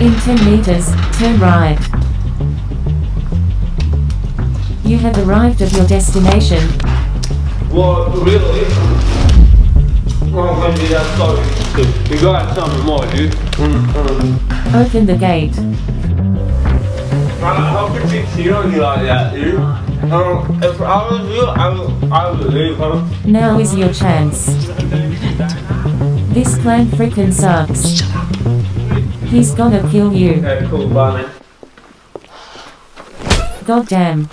In 10 meters, turn right. You have arrived at your destination. Well, really? Well, I'm gonna be that sorry. You gotta tell me more, dude. Open the gate. How could you cheat on me like that, dude? If I was you, I would leave, huh? Now is your chance. This plan frickin' sucks. He's gonna kill you. Okay, cool, bye, man. Goddamn.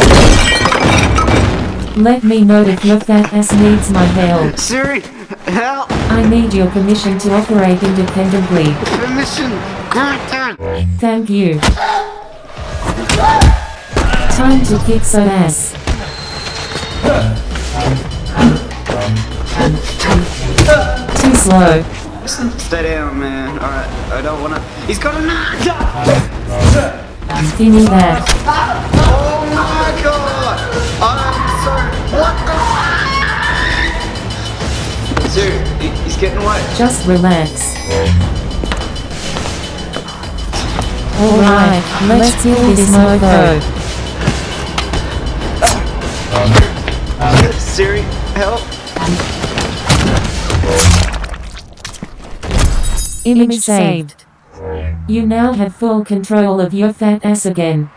Let me know if your fat ass needs my help. Siri, help! I need your permission to operate independently. Permission granted! Thank you. Time to kick some ass. Too slow. Stay down, man. Alright, I don't wanna. He's got a knife! Give me that. Oh my god! I'm sorry. What the? Dude, he's getting away. Just relax. Alright, let's kill this mofo. Siri, help! Image saved. You now have full control of your fat ass again.